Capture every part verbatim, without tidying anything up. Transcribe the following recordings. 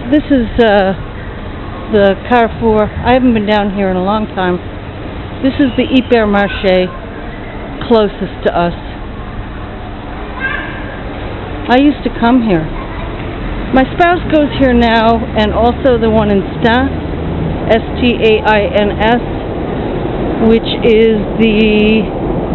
this is uh, the Carrefour. I haven't been down here in a long time. This is the hypermarché closest to us. I used to come here. My spouse goes here now, and also the one in Stains, S T A I N S, which is the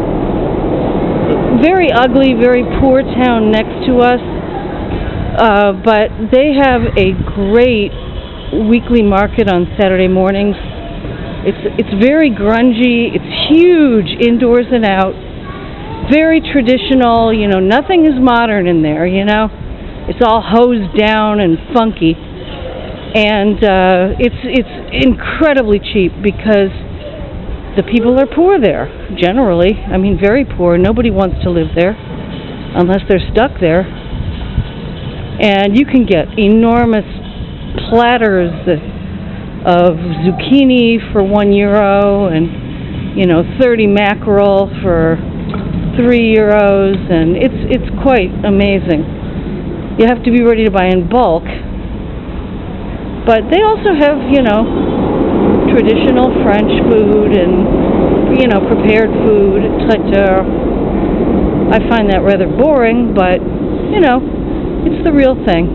very ugly, very poor town next to us. Uh, but they have a great weekly market on Saturday mornings. It's it's very grungy. It's huge, indoors and out. Very traditional. You know, nothing is modern in there. You know, it's all hosed down and funky. And uh, it's it's incredibly cheap because the people are poor there. Generally, I mean, very poor. Nobody wants to live there unless they're stuck there. And you can get enormous platters of zucchini for one euro, and you know, thirty mackerel for three euros, and it's it's quite amazing. You have to be ready to buy in bulk, but they also have, you know, traditional French food and, you know, prepared food, traiteur. I find that rather boring, but you know, it's the real thing.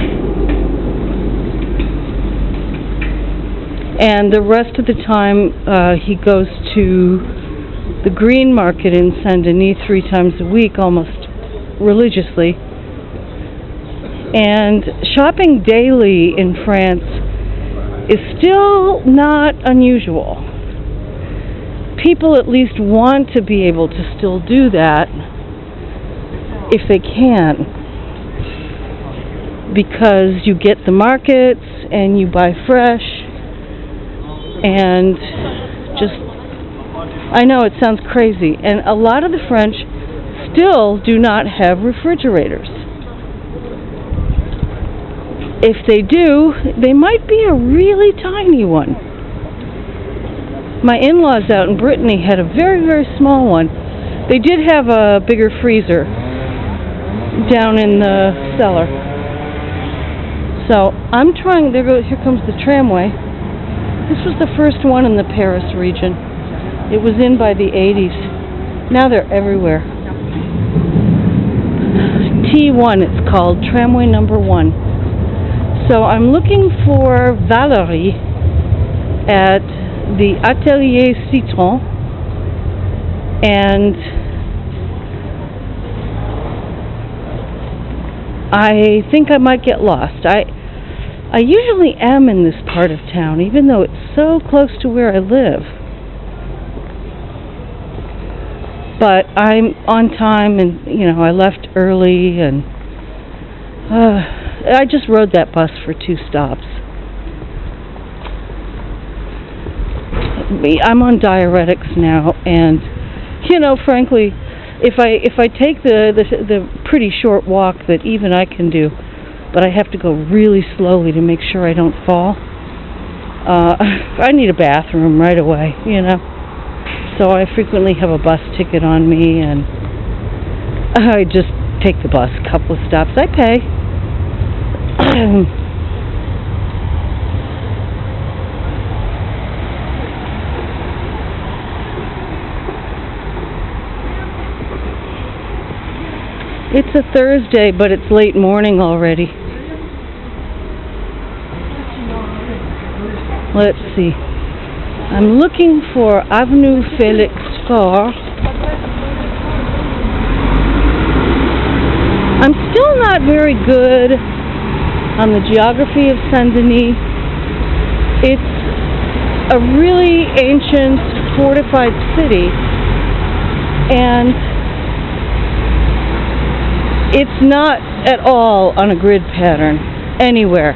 And the rest of the time, uh, he goes to the green market in Saint-Denis three times a week, almost religiously. And shopping daily in France is still not unusual. People at least want to be able to still do that if they can, because you get the markets and you buy fresh, and just, I know it sounds crazy, and a lot of the French still do not have refrigerators. If they do, they might be a really tiny one. My in-laws out in Brittany had a very, very small one. They did have a bigger freezer down in the cellar. So I'm trying, there go, here comes the tramway. This was the first one in the Paris region. It was in by the eighties. Now they're everywhere. T one it's called, tramway number one. So I'm looking for Valérie at the Atelier Citron, and I think I might get lost. I I usually am in this part of town, even though it's so close to where I live. But I'm on time, and you know, I left early, and uh, I just rode that bus for two stops. I'm on diuretics now, and you know, frankly, if I if I take the the, the pretty short walk that even I can do, but I have to go really slowly to make sure I don't fall, uh, I need a bathroom right away, you know. So I frequently have a bus ticket on me, and I just take the bus. A couple of stops, I pay. It's a Thursday, but it's late morning already. Let's see. I'm looking for Avenue Félix Faure. I'm still not very good on the geography of Saint-Denis. It's a really ancient, fortified city, and it's not at all on a grid pattern anywhere.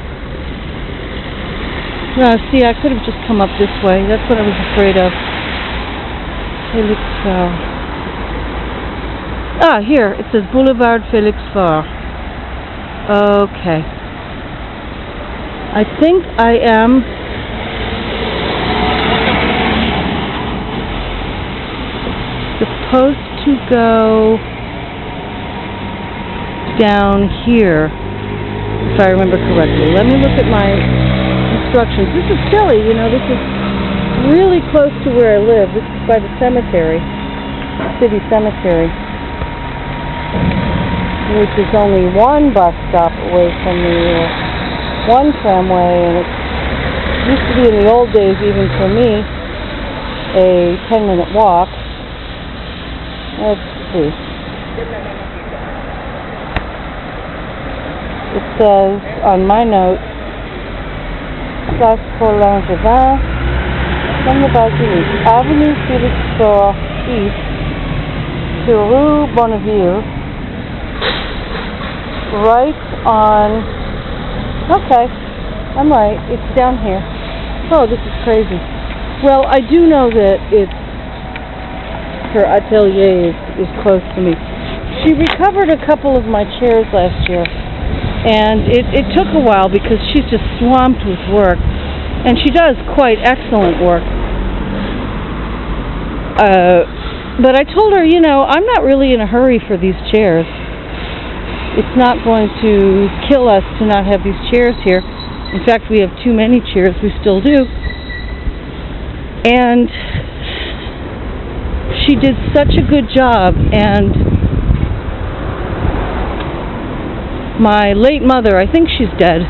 No, see, I could have just come up this way. That's what I was afraid of. Félix Faure. Ah, here, it says Boulevard Félix Faure. Okay. I think I am supposed to go down here. if I remember correctly. Let me look at my instructions. This is silly, you know, this is really close to where I live. This is by the cemetery, city cemetery, which is only one bus stop away from the uh, one tramway, and it used to be in the old days, even for me, a ten minute walk. Let's see. It says on my notes, Place Paul-Langevin, from the Basilique, Avenue Philippe East to Rue Bonneville, right on, okay, I'm right, it's down here. Oh, this is crazy. Well, I do know that it's, her atelier is, is close to me. She recovered a couple of my chairs last year. And it, it took a while because she's just swamped with work. And she does quite excellent work. Uh, but I told her, you know, I'm not really in a hurry for these chairs. It's not going to kill us to not have these chairs here. In fact, we have too many chairs. We still do. And she did such a good job. And my late mother, I think she's dead,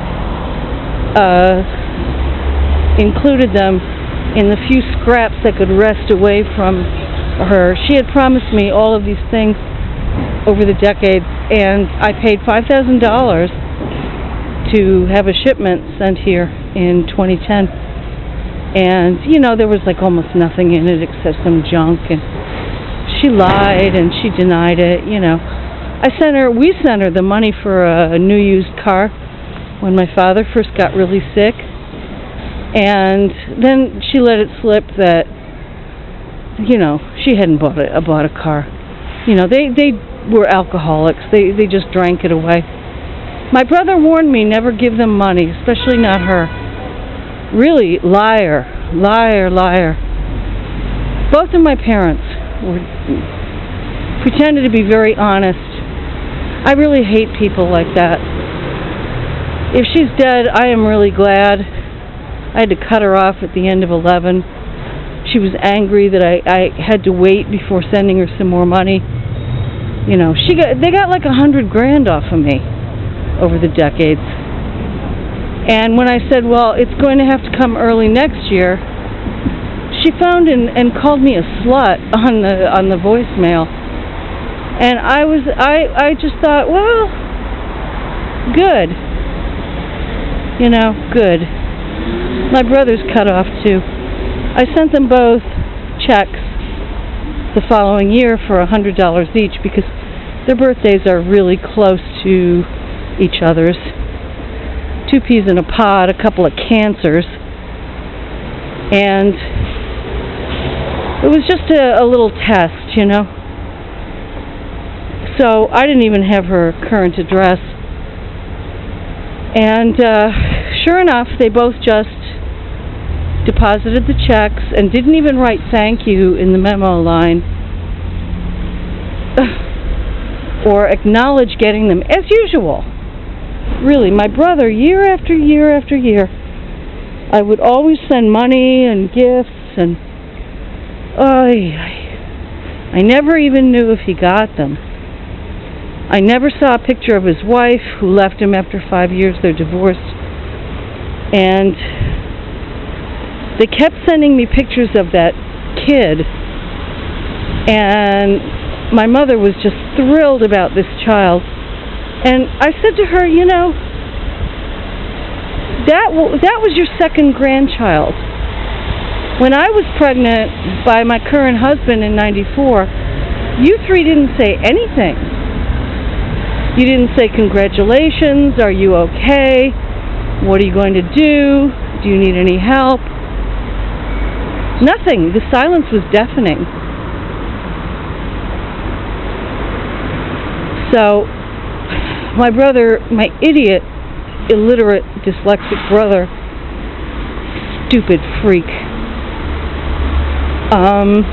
uh, included them in the few scraps that could rest away from her. She had promised me all of these things over the decades, and I paid five thousand dollars to have a shipment sent here in twenty ten. And, you know, there was like almost nothing in it except some junk, and she lied and she denied it, you know. I sent her, we sent her the money for a, a new used car when my father first got really sick. And then she let it slip that, you know, she hadn't bought a, bought a car. You know, they, they were alcoholics. They, they just drank it away. My brother warned me never give them money, especially not her. Really, liar, liar, liar. Both of my parents were pretended to be very honest. I really hate people like that. If she's dead, I am really glad. I had to cut her off at the end of eleven. She was angry that I, I had to wait before sending her some more money. You know, she got they got like a hundred grand off of me over the decades. And when I said, well, it's going to have to come early next year, she phoned and, and called me a slut on the on the voicemail. And I was, I, I just thought, well, good. You know, good. My brother's cut off too. I sent them both checks the following year for a hundred dollars each because their birthdays are really close to each other's. Two peas in a pod, a couple of cancers. And it was just a, a little test, you know. So I didn't even have her current address. And uh, sure enough, they both just deposited the checks and didn't even write thank you in the memo line or acknowledge getting them, as usual. Really, my brother, year after year after year, I would always send money and gifts, and oh, I never even knew if he got them. I never saw a picture of his wife, who left him after five years. They're divorced. And they kept sending me pictures of that kid. And my mother was just thrilled about this child. And I said to her, you know, that, w that was your second grandchild. When I was pregnant by my current husband in ninety-four, you three didn't say anything. You didn't say congratulations, are you okay, what are you going to do, do you need any help? Nothing. The silence was deafening. So, my brother, my idiot, illiterate, dyslexic brother, stupid freak, um,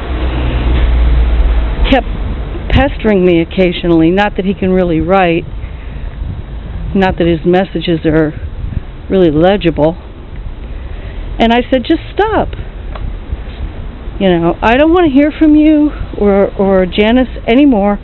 kept pestering me occasionally. Not that he can really write, Not that his messages are really legible. And I said, just stop. You know, I don't want to hear from you or, or Janice anymore.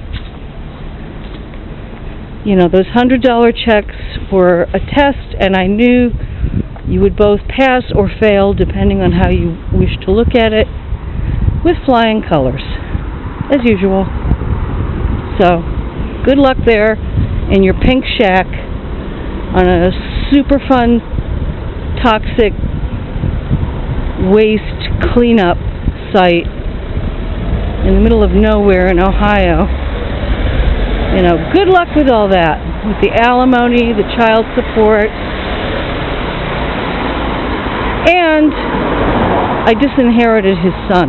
You know, those one hundred dollar checks were a test, and I knew you would both pass or fail, depending on how you wish to look at it, with flying colors, as usual. So, good luck there in your pink shack on a super fun, toxic waste cleanup site in the middle of nowhere in Ohio. You know, good luck with all that, with the alimony, the child support, and I disinherited his son.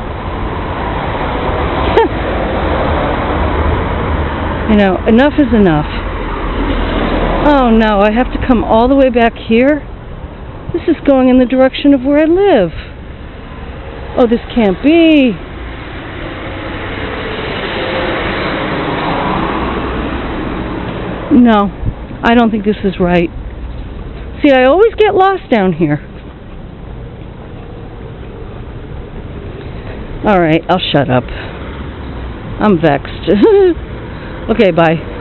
You know, enough is enough. Oh no, I have to come all the way back here? This is going in the direction of where I live. Oh, this can't be. No, I don't think this is right. See, I always get lost down here. Alright, I'll shut up. I'm vexed. Okay, bye.